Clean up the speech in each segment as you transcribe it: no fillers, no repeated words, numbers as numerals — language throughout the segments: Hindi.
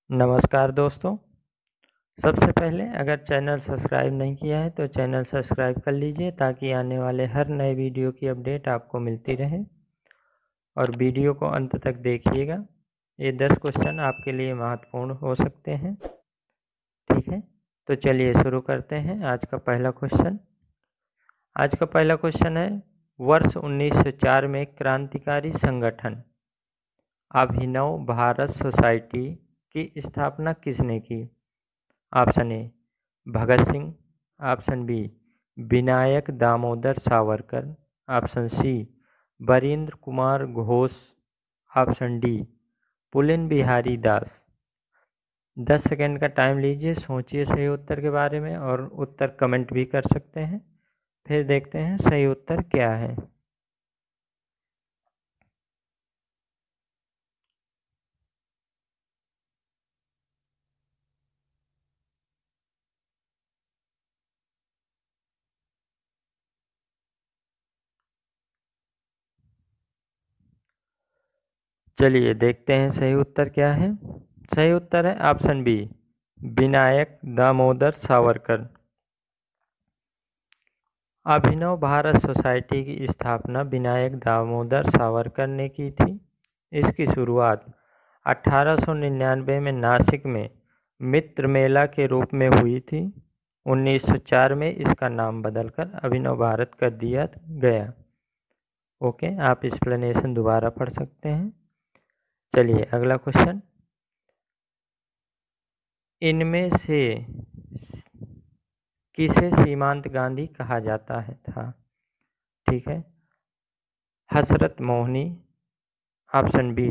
नमस्कार दोस्तों। सबसे पहले अगर चैनल सब्सक्राइब नहीं किया है तो चैनल सब्सक्राइब कर लीजिए ताकि आने वाले हर नए वीडियो की अपडेट आपको मिलती रहे और वीडियो को अंत तक देखिएगा। ये 10 क्वेश्चन आपके लिए महत्वपूर्ण हो सकते हैं। ठीक है, तो चलिए शुरू करते हैं। आज का पहला क्वेश्चन है, वर्ष 1904 में क्रांतिकारी संगठन अभिनव भारत सोसाइटी की स्थापना किसने की? Option A Bhagat Singh, option B Vinayak Damodar Savarkar, option C Barindra Kumar Ghosh, option D Pulin Bihari Das. 10 second का टाइम लीजिए, सोचिए सही उत्तर के बारे में और उत्तर कमेंट भी कर सकते हैं। फिर देखते हैं सही उत्तर क्या है। चलिए देखते हैं सही उत्तर क्या है। सही उत्तर है option B Vinayak Damodar Savarkar. Abhinav Bharat society की स्थापना विनायक दामोदर सावरकर ने की थी। इसकी शुरुआत 1899 में नासिक में मित्र मेला के रूप में हुई थी। 1904 में इसका नाम बदलकर अभिनव भारत कर दिया गया। ओके, आप एक्सप्लेनेशन दोबारा पढ़ सकते हैं। चलिए अगला क्वेश्चन, इनमें से किसे सीमांत गांधी कहा जाता है था? ठीक है, हसरत मोहनी, option B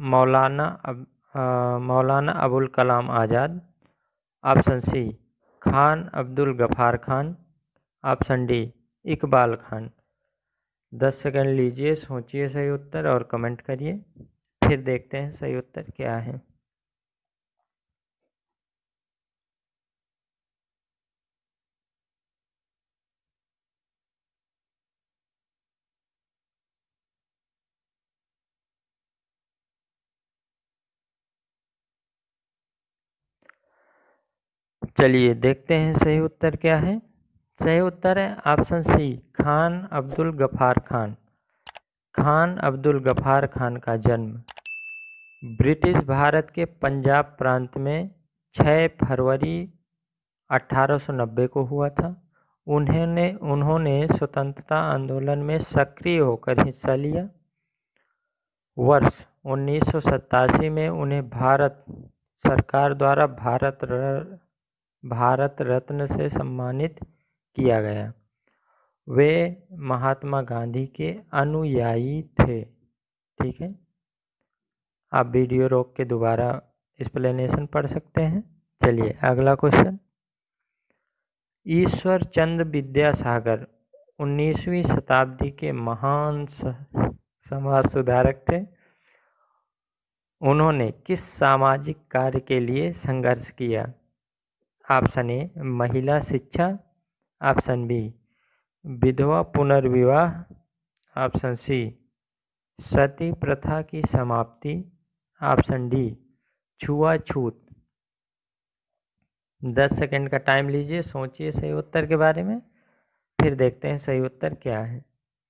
Maulana Abul Kalam Azad, option C Khan Abdul Ghaffar Khan, option D Iqbal Khan. 10 second लीजिए, सोचिए सही उत्तर और कमेंट करिए। फिर देखते हैं सही उत्तर क्या है। चलिए देखते हैं सही उत्तर क्या है। सही उत्तर है ऑप्शन सी खान अब्दुल गफ़ार खान। खान अब्दुल गफ़ार खान का जन्म ब्रिटिश भारत के पंजाब प्रांत में 6 फरवरी 1890 को हुआ था। उन्होंने स्वतंत्रता आंदोलन में सक्रिय होकर हिस्सा लिया। वर्ष 1987 में उन्हें भारत सरकार द्वारा भारत रत्न से सम्मानित किया गया। वे महात्मा गांधी के अनुयायी थे। ठीक है, आप वीडियो रोक के दोबारा एक्सप्लेनेशन पढ़ सकते हैं। चलिए अगला क्वेश्चन, ईश्वर चंद्र विद्यासागर 19वीं शताब्दी के महान समाज सुधारक थे। उन्होंने किस सामाजिक कार्य के लिए संघर्ष किया? ऑप्शन ए महिला शिक्षा, ऑप्शन बी विधवा पुनर्विवाह, ऑप्शन सी सती प्रथा की समाप्ति, ऑप्शन डी छुआछूत। 10 सेकंड का टाइम लीजिए, सोचिए सही उत्तर के बारे में। फिर देखते हैं सही उत्तर क्या है।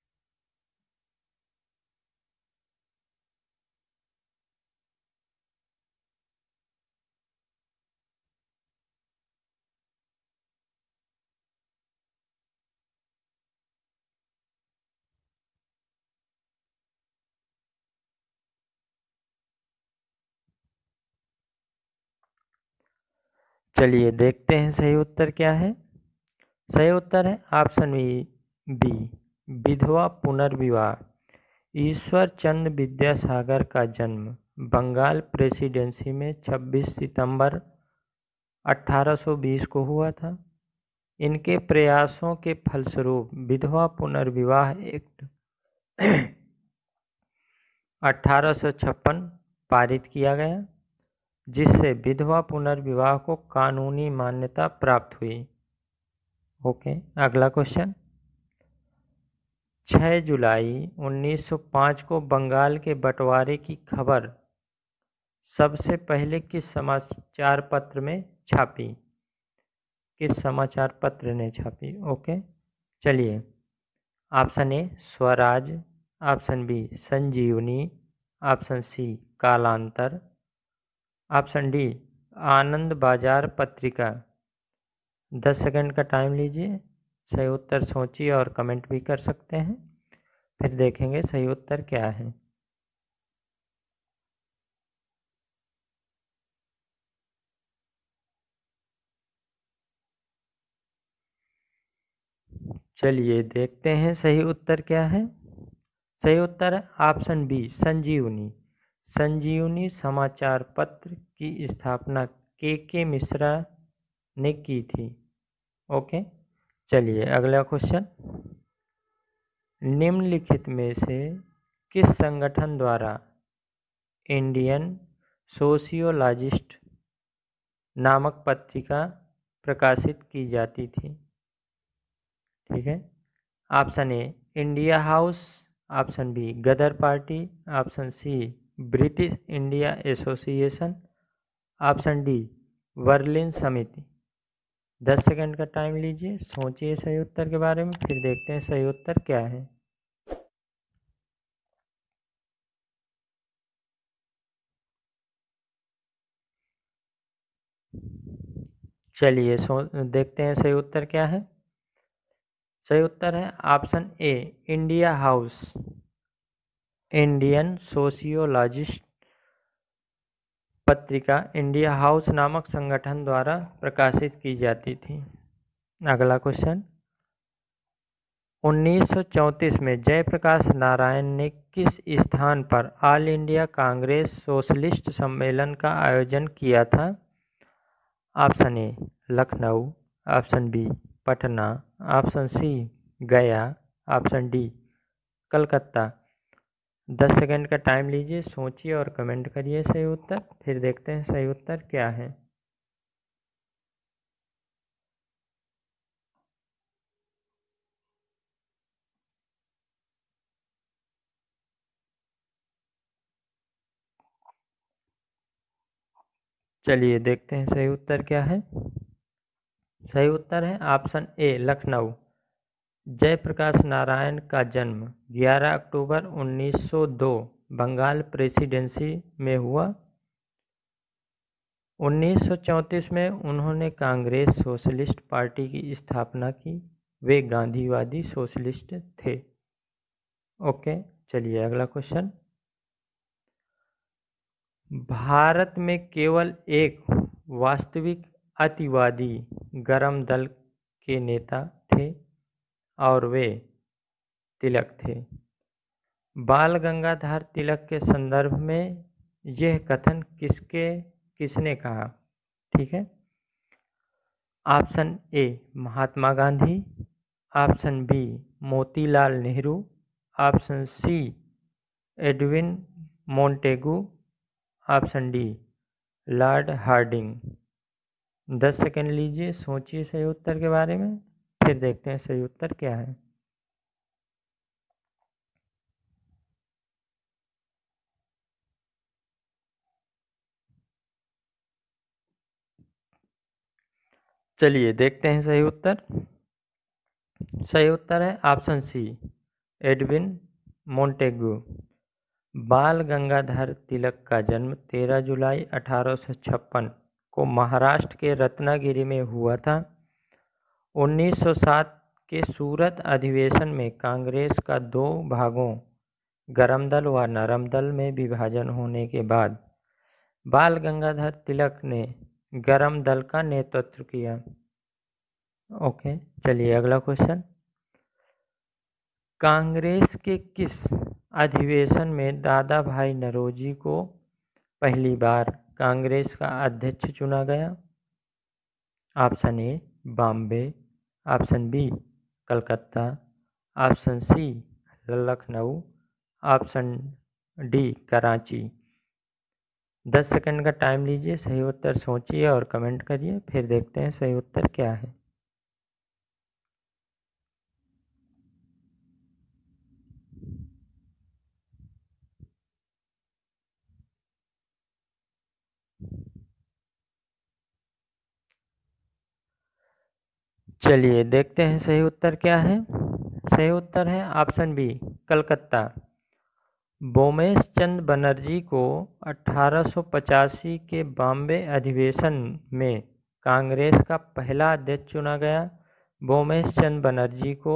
चलिए देखते हैं सही उत्तर क्या है। सही उत्तर है ऑप्शन बी विधवा पुनर्विवाह। ईश्वर चंद्र विद्यासागर का जन्म बंगाल प्रेसिडेंसी में 26 सितंबर 1820 को हुआ था। इनके प्रयासों के फलस्वरूप विधवा पुनर्विवाह एक्ट 1856 पारित किया गया, जिससे विधवा पुनर्विवाह को कानूनी मान्यता प्राप्त हुई। ओके, अगला क्वेश्चन, 6 जुलाई 1905 को बंगाल के बंटवारे की खबर सबसे पहले किस समाचार पत्र में छापी? किस समाचार पत्र ने छापी? ओके, चलिए। Option A Swaraj, option B Sanjivani, option C Kalantar, option D आनंद बाजार पत्रिका। 10 सेकंड का टाइम लीजिए, सही उत्तर सोचिए और कमेंट भी कर सकते हैं, फिर देखेंगे सही उत्तर क्या है। चलिए देखते हैं सही उत्तर क्या है। सही उत्तर है ऑप्शन बी संजीवनी। संजीवनी समाचार पत्र की स्थापना के मिश्रा ने की थी। ओके, चलिए अगला क्वेश्चन। निम्नलिखित में से किस संगठन द्वारा इंडियन सोशियोलॉजिस्ट नामक पत्रिका प्रकाशित की जाती थी? ठीक है, option A India House, option B Ghadar party, option C British India Association, option D Berlin Samiti. 10 second का टाइम लीजिए, सोचिए सही उत्तर के बारे में, फिर देखते हैं सही उत्तर क्या है। चलिए देखते हैं सही उत्तर क्या है। सही उत्तर है option A India House. Indian Sociologist पत्रिका इंडिया हाउस नामक संगठन द्वारा प्रकाशित की जाती थी। अगला क्वेश्चन। 1934 में जयप्रकाश नारायण ने किस स्थान पर ऑल इंडिया कांग्रेस सोशलिस्ट सम्मेलन का आयोजन किया था? Option A Lucknow, option B Patna, option C Gaya, option D Calcutta. 10 second का टाइम लीजिए, सोचिए और कमेंट करिए सही उत्तर, फिर देखते हैं सही उत्तर क्या है। चलिए देखते हैं सही उत्तर क्या है। सही उत्तर है ऑप्शन ए लखनऊ। जयप्रकाश नारायण का जन्म 11 अक्टूबर 1902 बंगाल प्रेसिडेंसी में हुआ। 1934 में उन्होंने कांग्रेस सोशलिस्ट पार्टी की स्थापना की। वे गांधीवादी सोशलिस्ट थे। ओके, चलिए अगला क्वेश्चन। भारत में केवल एक वास्तविक अतिवादी गरम दल के नेता थे और वे तिलक थे। बाल गंगाधर तिलक के संदर्भ में यह कथन किसने कहा? ठीक है, option A Mahatma Gandhi, option B Motilal Nehru, option C Edwin Montagu, option D Lord Hardinge. 10 second लीजिए, सोचिए सही उत्तर के बारे में, फिर देखते हैं सही उत्तर क्या है। चलिए देखते हैं सही उत्तर। सही उत्तर है ऑप्शन सी एडविन मोंटेगू। बाल गंगाधर तिलक का जन्म 13 जुलाई 1856 को महाराष्ट्र के रत्नागिरी में हुआ था। 1907 के सूरत अधिवेशन में कांग्रेस का दो भागों गरम दल व नरम दल में विभाजन होने के बाद बाल गंगाधर तिलक ने गरम दल का नेतृत्व किया। ओके, चलिए अगला क्वेश्चन। कांग्रेस के किस अधिवेशन में दादा भाई नौरोजी को पहली बार कांग्रेस का अध्यक्ष चुना गया? Option A Bombay, option B Calcutta, option C Lucknow, option D Karachi. 10 second का टाइम लीजिए, सही उत्तर सोचिए और कमेंट करिए, फिर देखते हैं सही उत्तर क्या है। चलिए देखते हैं सही उत्तर क्या है। सही उत्तर है ऑप्शन बी, कलकत्ता। बोमेश चंद बनर्जी को 1885 के बॉम्बे अधिवेशन में कांग्रेस का पहला अध्यक्ष चुना गया। बोमेश चंद बनर्जी को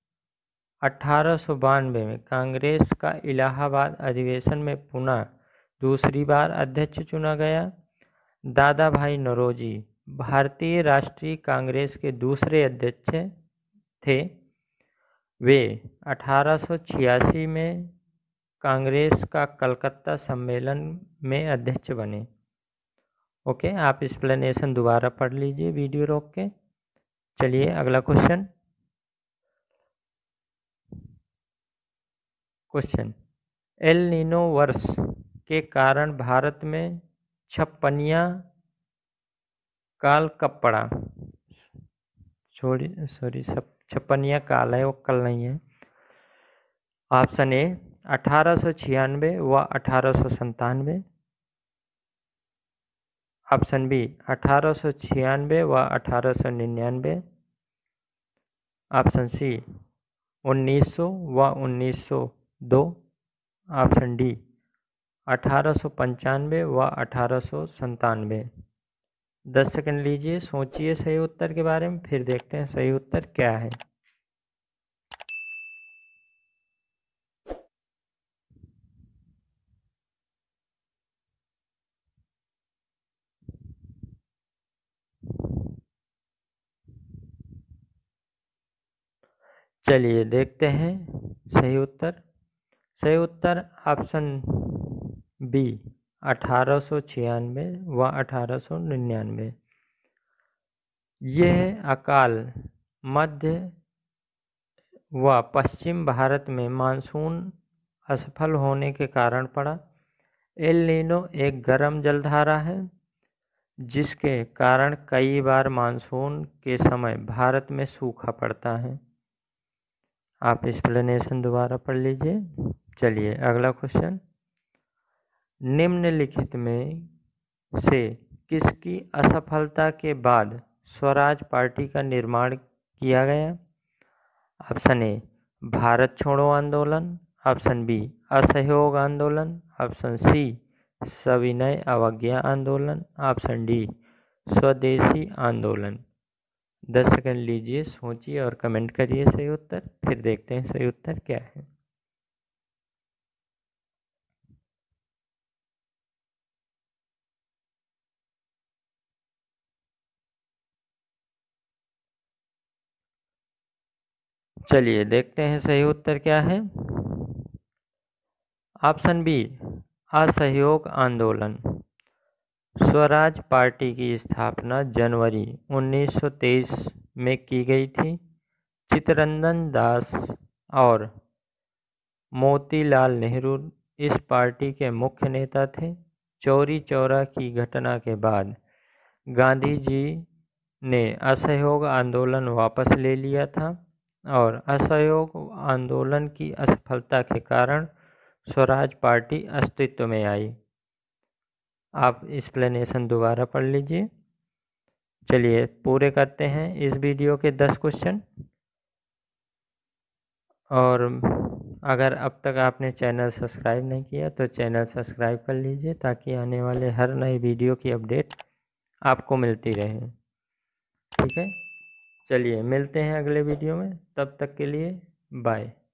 1892 में कांग्रेस का इलाहाबाद अधिवेशन में पुनः दूसरी बार अध्यक्ष चुना गया। दादा भाई नौरोजी भारतीय राष्ट्रीय कांग्रेस के दूसरे अध्यक्ष थे। वे 1886 में कांग्रेस का कलकत्ता सम्मेलन में अध्यक्ष बने। ओके, आप एक्सप्लेनेशन दोबारा पढ़ लीजिए वीडियो रोक के। चलिए अगला क्वेश्चन। एल नीनो वर्ष के कारण भारत में छप्पनिया काल कब पड़ा? सॉरी छप्पनिया काल है, वो कल नहीं है। ऑप्शन ए 1896 व 1897। ऑप्शन बी 1896 व 1899। ऑप्शन सी 1900 व 1902। ऑप्शन डी 1895 व 1897। 10 सेकंड लीजिए, सोचिए सही उत्तर के बारे में, फिर देखते हैं सही उत्तर क्या है। चलिए देखते हैं सही उत्तर। सही उत्तर ऑप्शन बी 1896 व 1899। यह अकाल मध्य व पश्चिम भारत में मानसून असफल होने के कारण पड़ा। एल नीनो एक गर्म जलधारा है जिसके कारण कई बार मानसून के समय भारत में सूखा पड़ता है। आप एक्सप्लेनेशन दोबारा पढ़ लीजिए। चलिए अगला क्वेश्चन। निम्नलिखित में से किसकी असफलता के बाद स्वराज पार्टी का निर्माण किया गया? ऑप्शन ए भारत छोड़ो आंदोलन। ऑप्शन बी असहयोग आंदोलन। ऑप्शन सी सविनय अवज्ञा आंदोलन। ऑप्शन डी स्वदेशी आंदोलन। 10 सेकंड लीजिए, सोचिए और कमेंट करिए सही उत्तर, फिर देखते हैं सही उत्तर क्या है। चलिए देखते हैं सही उत्तर क्या है। ऑप्शन बी असहयोग आंदोलन। स्वराज पार्टी की स्थापना जनवरी 1923 में की गई थी। चित्तरंजन दास और मोतीलाल नेहरू इस पार्टी के मुख्य नेता थे। चौरी चौरा की घटना के बाद गांधी जी ने असहयोग आंदोलन वापस ले लिया था और असहयोग आंदोलन की असफलता के कारण स्वराज पार्टी अस्तित्व में आई। आप एक्सप्लेनेशन दोबारा पढ़ लीजिए। चलिए पूरे करते हैं इस वीडियो के 10 क्वेश्चन। और अगर अब तक आपने चैनल सब्सक्राइब नहीं किया तो चैनल सब्सक्राइब कर लीजिए ताकि आने वाले हर नए वीडियो की अपडेट आपको मिलती रहे। ठीक है, चलिए मिलते हैं अगले वीडियो में, तब तक के लिए बाय।